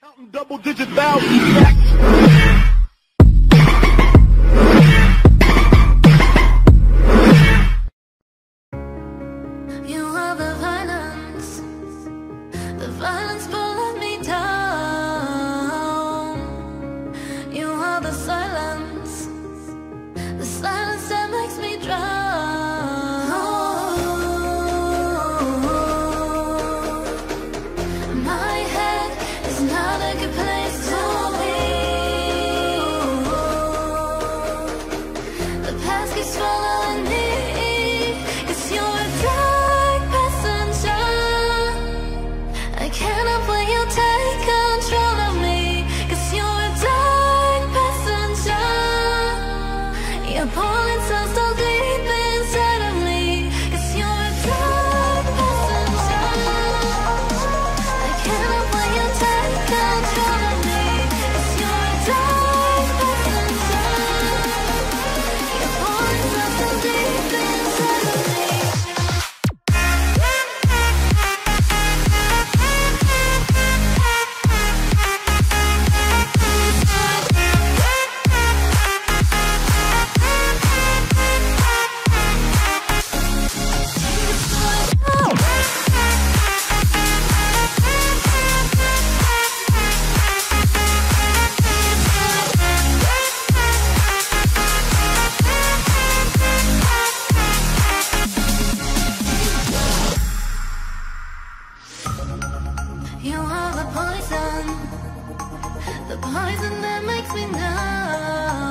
Counting double-digit thousands. You are the violence pulling me down. You are the silence that makes me drown. My head is not a good place to be. The past keeps following me. It's your dark passenger. I cannot let you take control of me. 'Cause you're a dark passenger. You're pulling so deep inside of me. 'Cause you're a dark passenger. I cannot let you take control of me. 'Cause you're a dark passenger. You're pulling so deep inside of me. You are the poison that makes me numb.